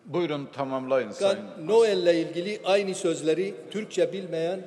Buyurun tamamlayın Sayın. Noel ile ilgili aynı sözleri Türkçe bilmeyen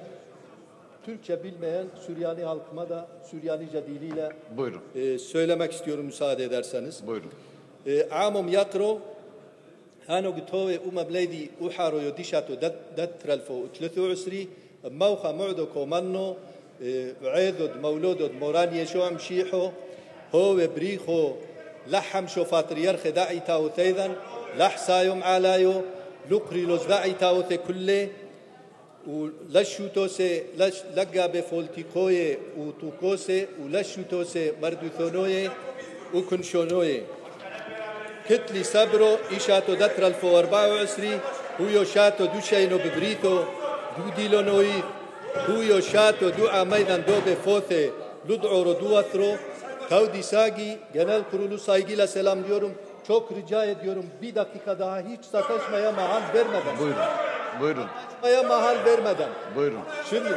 Süryani halkıma da Süryanice diliyle Buyurun. Söylemek istiyorum müsaade ederseniz. Buyurun. Amum yakro hano gitove blaydi uharo yodishato datralfo 23 موخا معدو كومانو عيدود مولودود مورانية شو مشيحو هو بريخو لحم شو فاتريرخ داعي تاو ثيذن لحسايوم علايو لقري لوز داعي تاو ثي كله ولشو توسي لقا بفولتيكوي وتوكوسي ولشو توسي مردوثونوي وكنشونوي كتلي صبرو إشاتو دتر الفو 24 هو شاتو دوشينو ببريتو دو ديلونوي هو شاتو دو عميدان دو بفوثي لدعو ردوثرو Tavdi Sagi Genel Kurulu saygıyla selamlıyorum. Çok rica ediyorum bir dakika daha hiç sataşmaya mahal vermeden. Buyurun. Buyurun. Sataşmaya mahal vermeden. Buyurun. Şimdi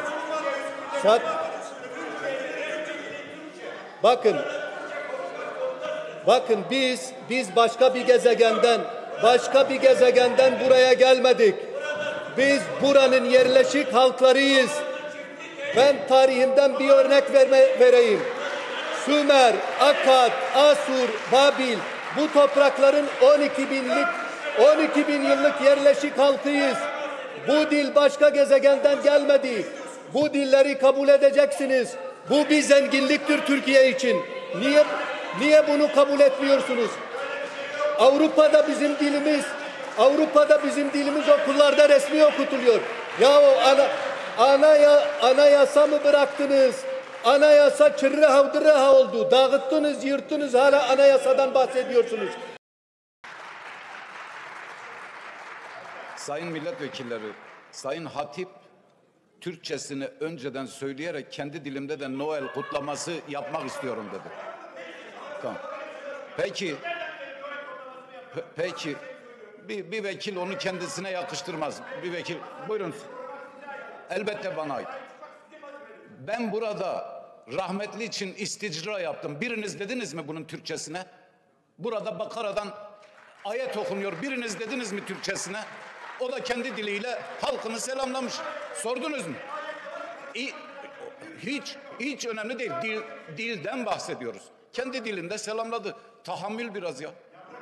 bakın biz başka bir gezegenden buraya gelmedik. Biz buranın yerleşik halklarıyız. Ben tarihimden bir örnek vereyim. Sümer, Akkad, Asur, Babil bu toprakların 12 bin yıllık yerleşik halkıyız. Bu dil başka gezegenden gelmedi. Bu dilleri kabul edeceksiniz. Bu bir zenginliktir Türkiye için. Niye bunu kabul etmiyorsunuz? Avrupa'da bizim dilimiz okullarda resmi okutuluyor. Yahu anayasa mı bıraktınız? Anayasa çırrıha dırrıha oldu. Dağıttınız, yırttınız, hala anayasadan bahsediyorsunuz. Sayın milletvekilleri, Sayın Hatip Türkçesini önceden söyleyerek kendi dilimde de Noel kutlaması yapmak istiyorum dedi. Tamam. Peki bir vekil onu kendisine yakıştırmaz. Bir vekil, buyurun. Elbette bana ait. Ben burada rahmetli için isticra yaptım. Biriniz dediniz mi bunun Türkçesine? Burada Bakara'dan ayet okunuyor. Biriniz dediniz mi Türkçesine? O da kendi diliyle halkını selamlamış. Sordunuz mu? Hiç önemli değil. Dilden bahsediyoruz. Kendi dilinde selamladı. Tahammül biraz ya.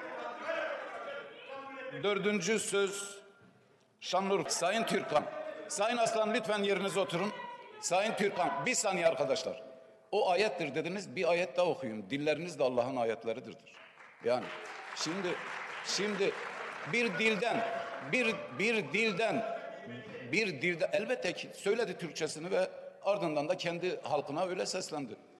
Dördüncü söz Şanlıurfa. Sayın Türkan. Sayın Aslan lütfen yerinize oturun. Sayın Türkan, bir saniye arkadaşlar. O ayettir dediniz, bir ayet daha okuyun. Dilleriniz de Allah'ın ayetleridir. Yani şimdi bir dilden elbette ki söyledi Türkçesini ve ardından da kendi halkına öyle seslendi.